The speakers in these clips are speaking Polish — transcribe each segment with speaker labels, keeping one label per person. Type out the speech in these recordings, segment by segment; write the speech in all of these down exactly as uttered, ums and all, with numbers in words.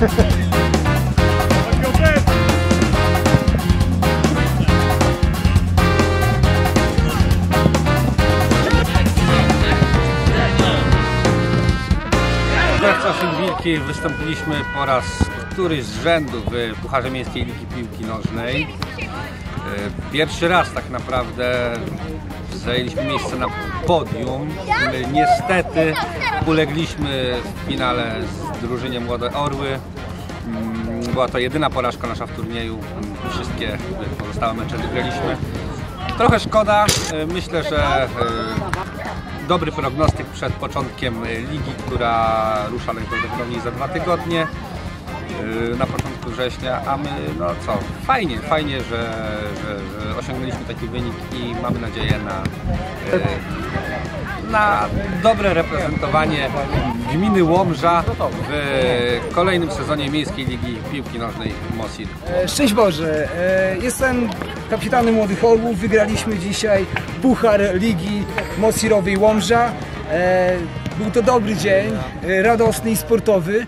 Speaker 1: Wilki wystąpiliśmy po raz któryś z rzędu w Pucharze Miejskiej Ligi Piłki Nożnej. Pierwszy raz tak naprawdę zajęliśmy miejsce na podium. Niestety ulegliśmy w finale z drużynie Młode Orły. Była to jedyna porażka nasza w turnieju. Wszystkie pozostałe mecze wygraliśmy. Trochę szkoda. Myślę, że dobry prognostyk przed początkiem ligi, która rusza najprawdopodobniej za dwa tygodnie na początku września, a my no co, fajnie, fajnie, że, że, że osiągnęliśmy taki wynik i mamy nadzieję na, na dobre reprezentowanie gminy Łomża w kolejnym sezonie Miejskiej Ligi Piłki Nożnej Mosir.
Speaker 2: Szczęść Boże, jestem kapitanem Młodych Orłów, wygraliśmy dzisiaj Puchar Ligi Mosirowej Łomża. Był to dobry dzień, radosny i sportowy.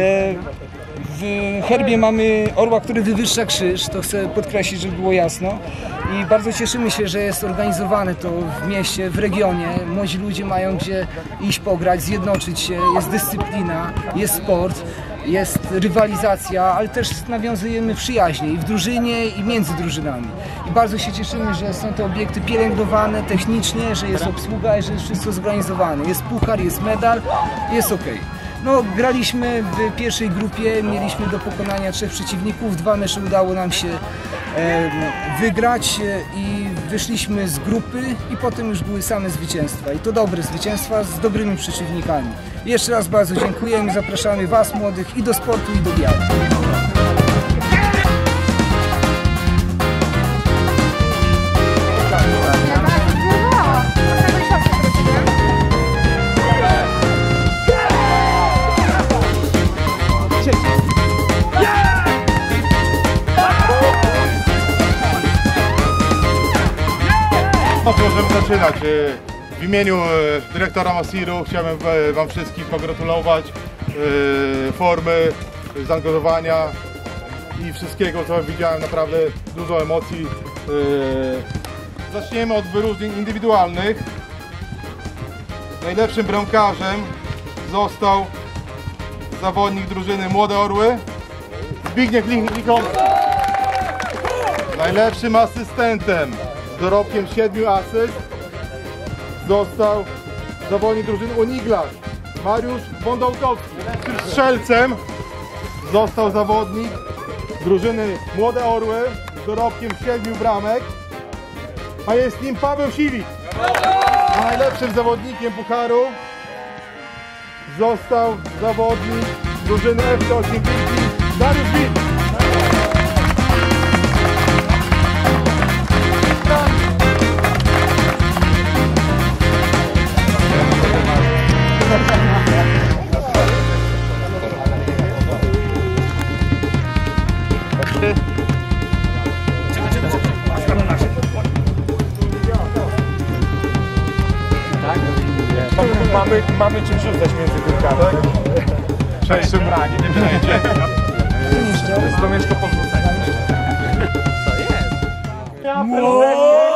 Speaker 2: W herbie mamy orła, który wywyższa krzyż, to chcę podkreślić, żeby było jasno. I bardzo cieszymy się, że jest organizowane to w mieście, w regionie. Młodzi ludzie mają gdzie iść pograć, zjednoczyć się, jest dyscyplina, jest sport, jest rywalizacja, ale też nawiązujemy przyjaźnie i w drużynie, i między drużynami. I bardzo się cieszymy, że są te obiekty pielęgnowane technicznie, że jest obsługa i że jest wszystko zorganizowane. Jest puchar, jest medal, jest ok. No, graliśmy w pierwszej grupie, mieliśmy do pokonania trzech przeciwników, dwa mecze udało nam się e, wygrać i wyszliśmy z grupy i potem już były same zwycięstwa i to dobre zwycięstwa z dobrymi przeciwnikami. Jeszcze raz bardzo dziękujemy, zapraszamy Was młodych i do sportu i do biału.
Speaker 3: Możemy zaczynać. W imieniu dyrektora Mosiru chciałbym Wam wszystkich pogratulować formy, zaangażowania i wszystkiego, co widziałem, naprawdę dużo emocji. Zaczniemy od wyróżnień indywidualnych. Najlepszym bramkarzem został zawodnik drużyny Młode Orły Zbigniew Lichomski. Najlepszym asystentem z dorobkiem siedmiu asyst został zawodnik drużyny Uniglas Mariusz Wądołkowski. Strzelcem został zawodnik drużyny Młode Orły z dorobkiem siedmiu bramek, a jest nim Paweł Siwik. A najlepszym zawodnikiem pucharu został zawodnik drużyny F C osiem Wilki Dariusz Wilk.
Speaker 4: Mamy, mamy czym rzucać między górkami.
Speaker 3: Cześć, Szymranie, nie przejdzie.
Speaker 4: To jest to mieszko po rzuceniu.
Speaker 1: Co jest?
Speaker 4: Ja